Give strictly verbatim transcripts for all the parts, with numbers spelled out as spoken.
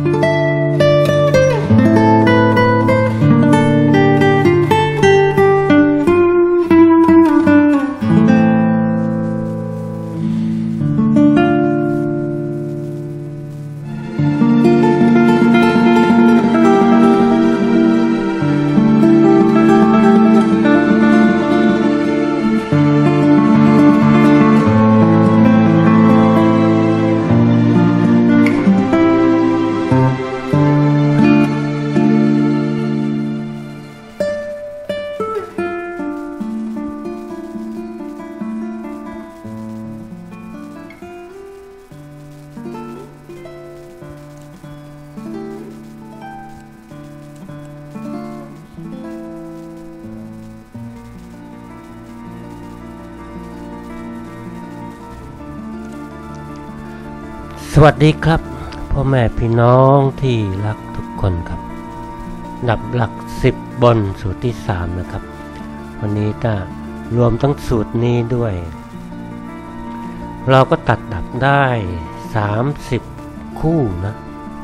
สวัสดีครับพ่อแม่พี่น้องที่รักทุกคนครับดับหลักสิบบนสูตรที่สามนะครับวันนี้ถ้ารวมทั้งสูตรนี้ด้วยเราก็ตัดดับได้สามสิบคู่นะ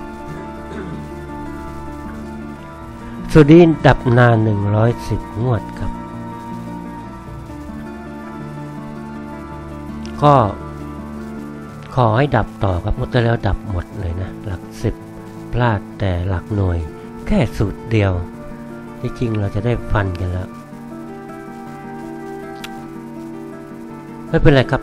สูตรนี้ดับนานหนึ่งร้อยสิบงวดครับก็ขอให้ดับต่อครับหมดแล้วดับหมดเลยนะหลักสิบพลาดแต่หลักหน่วยแค่สูตรเดียวที่จริงเราจะได้ฟันกันแล้วไม่เป็นไรครับ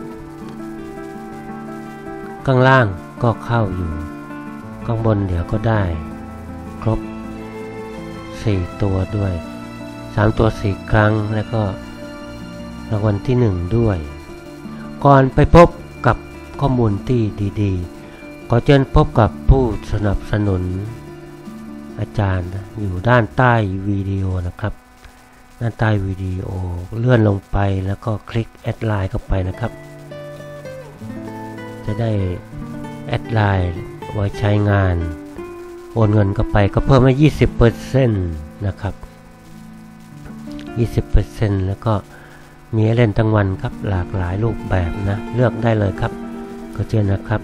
ข้างล่างก็เข้าอยู่ข้างบนเดี๋ยวก็ได้ครบสี่ตัวด้วยสามตัวสี่ครั้งแล้วก็รางวัลที่หนึ่งด้วยก่อนไปพบกับข้อมูลที่ดีๆขอเชิญพบกับผู้สนับสนุนอาจารย์อยู่ด้านใต้วิดีโอนะครับด้านใต้วิดีโอเลื่อนลงไปแล้วก็คลิกแอดไลน์เข้าไปนะครับจะได้แอดไลน์ไว้ใช้งานโอนเงินเข้าไปก็เพิ่มให้ ยี่สิบเปอร์เซ็นต์ นะครับ ยี่สิบเปอร์เซ็นต์ แล้วก็มีให้เล่นทั้งวันครับหลากหลายรูปแบบนะเลือกได้เลยครับก็เช่นนะครับ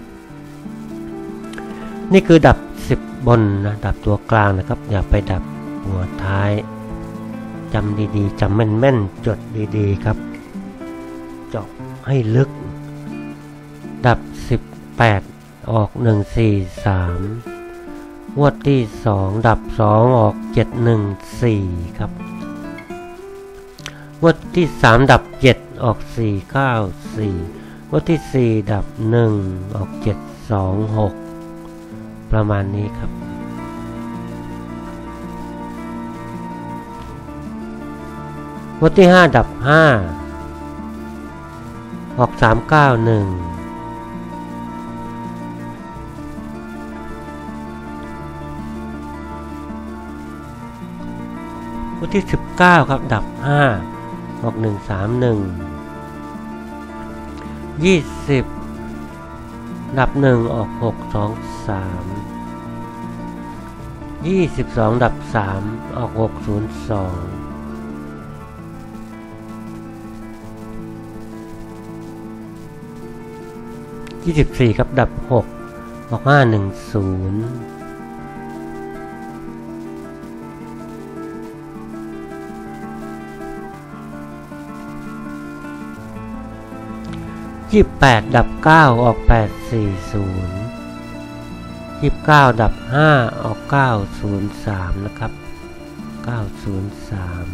นี่คือดับสิบบนนะดับตัวกลางนะครับอย่าไปดับหัวท้ายจำดีๆจำแม่นๆจดดีๆครับเจาะให้ลึกดับสิบแปดออกหนึ่ง สี่ สามงวดที่สองดับสองออกเจ็ด หนึ่ง สี่ครับงวดที่สามดับเจ็ดออกสี่ เก้า สี่งวดที่สี่ดับหนึ่งออกเจ็ด สอง หกประมาณนี้ครับงวดที่ห้าดับห้าออกสาม เก้า หนึ่งงวดที่สิบเก้าครับดับห้าออกหนึ่ง สาม หนึ่งยี่สิบดับหนึ่งออกหก สอง สามยี่สิบสองดับสามออกหก ศูนย์ สองยี่สิบสี่ครับดับหกออกห้า หนึ่ง ศูนย์ยี่สิบแปดดับเก้าออกแปด สี่ ศูนย์ยี่สิบเก้าดับห้าออกเก้า ศูนย์ สามนะครับเก้า ศูนย์ สาม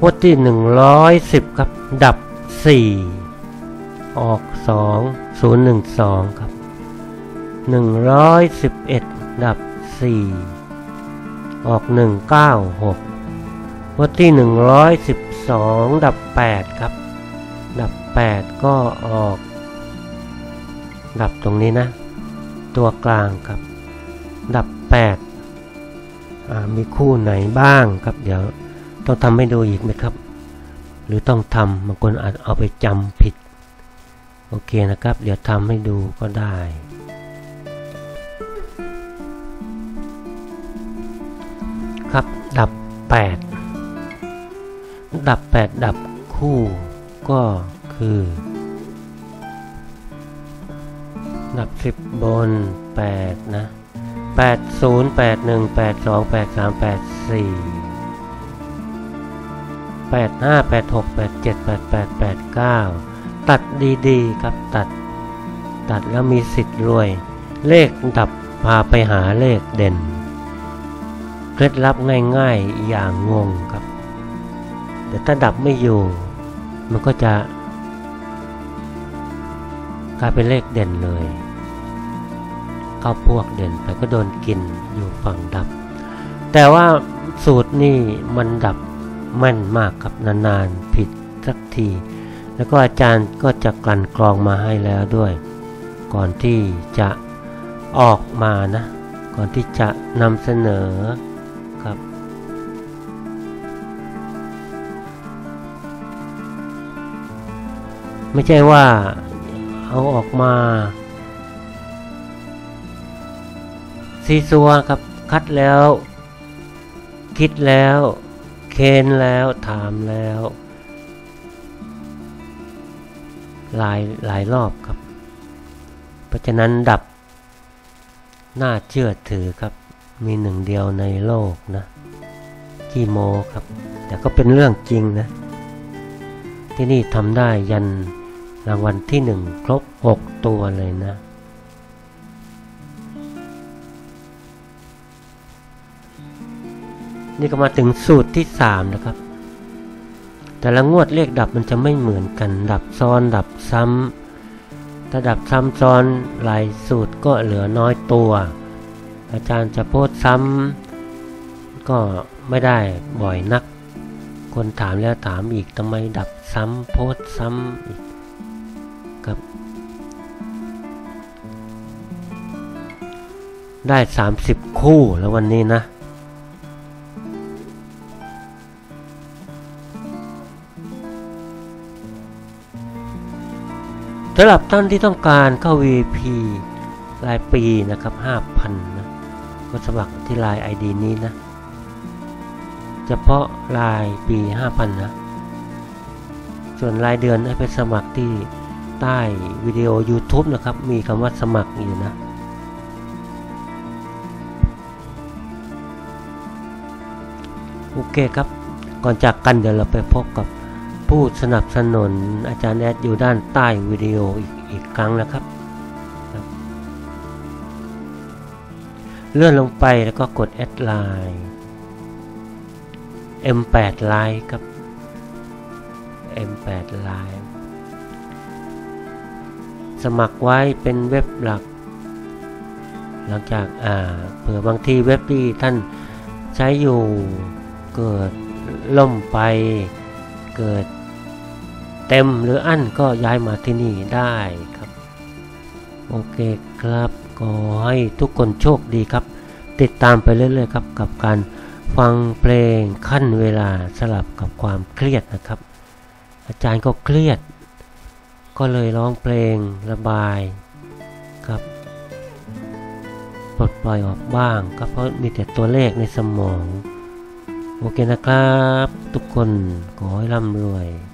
งวดที่หนึ่งร้อยสิบครับดับสี่ออกสอง ศูนย์ หนึ่ง สองครับหนึ่งร้อยสิบเอ็ดดับสี่ออกหนึ่ง เก้า หกงวดที่หนึ่งร้อยสิบสองดับแปดครับดับแปดก็ออกดับตรงนี้นะตัวกลางครับดับแปดมีคู่ไหนบ้างครับเดี๋ยวต้องทำให้ดูอีกไหมครับหรือต้องทำบางคนอาจเอาไปจำผิดโอเคนะครับเดี๋ยวทำให้ดูก็ได้ครับดับแปดดับแปดดับคู่ก็คือดับสิบบนแปดนะแปด ศูนย์ แปด หนึ่ง แปด สอง แปด สาม แปด สี่ แปด ห้า แปด หก แปด เจ็ด แปด แปด แปด เก้าตัดดีๆครับตัดตัดแล้วมีสิทธิ์รวยเลขดับพาไปหาเลขเด่นเคล็ดลับง่ายๆอย่างงงครับแต่ถ้าดับไม่อยู่มันก็จะกลายเป็นเลขเด่นเลยเข้าพวกเด่นไปก็โดนกินอยู่ฝั่งดับแต่ว่าสูตรนี่มันดับแม่นมากครับนานๆผิดสักทีแล้วก็อาจารย์ก็จะกลั่นกรองมาให้แล้วด้วยก่อนที่จะออกมานะก่อนที่จะนำเสนอครับไม่ใช่ว่าเอาออกมาซีซัวครับคัดแล้วคิดแล้วเค้นแล้วถามแล้วหลายหลายรอบครับเพราะฉะนั้นดับน่าเชื่อถือครับมีหนึ่งเดียวในโลกนะขี้โมครับแต่ก็เป็นเรื่องจริงนะที่นี่ทำได้ยันรางวัลที่หนึ่งครบหกตัวเลยนะนี่ก็มาถึงสูตรที่สามนะครับแต่ละงวดเลขดับมันจะไม่เหมือนกันดับซ้อนดับซ้ำถ้าดับซ้ำซ้อนหลายสูตรก็เหลือน้อยตัวอาจารย์จะโพสต์ซ้ำก็ไม่ได้บ่อยนักคนถามแล้วถามอีกทำไมดับซ้ำโพสต์ซ้ำอีกครับได้สามสิบคู่แล้ววันนี้นะสำหรับท่านที่ต้องการเข้า วี ไอ พี รายปีนะครับ ห้าพัน นะก็สมัครที่ไลน์ ไอ ดี นี้นะเฉพาะรายปี ห้าพัน นะส่วนรายเดือนให้ไปสมัครที่ใต้วิดีโอ YouTube นะครับมีคำว่าสมัครอยู่นะโอเคครับก่อนจากกันเดี๋ยวเราไปพบกับผู้สนับสนุนอาจารย์แอดอยู่ด้านใต้วิดีโออีกอีกครั้งนะครับเลื่อนลงไปแล้วก็กดแอดไลน์ เอ็ม แปด ไลน์ครับ เอ็ม แปด ไลน์สมัครไว้เป็นเว็บหลักหลังจากอ่าเผื่อบางทีเว็บที่ท่านใช้อยู่เกิดล่มไปเกิดเต็มหรืออั้นก็ย้ายมาที่นี่ได้ครับโอเคครับขอให้ทุกคนโชคดีครับติดตามไปเรื่อยๆครับกับการฟังเพลงขั้นเวลาสลับกับความเครียดนะครับอาจารย์ก็เครียดก็เลยร้องเพลงระบายครับปลดปล่อยออกบ้างก็เพราะมีแต่ตัวเลขในสมองโอเคนะครับทุกคนขอให้ร่ำรวย